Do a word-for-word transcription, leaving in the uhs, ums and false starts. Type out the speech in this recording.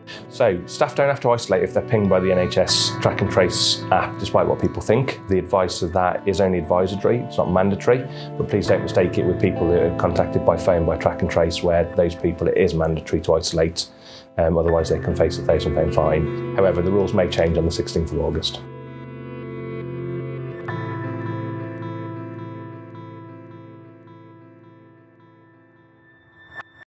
So staff don't have to isolate if they're pinged by the N H S track and trace app, despite what people think. The advice of that is only advisory, it's not mandatory, but please don't mistake it with people who are contacted by phone by track and trace, where those people it is mandatory to isolate, um, otherwise they can face a one thousand pound fine. However, the rules may change on the sixteenth of August.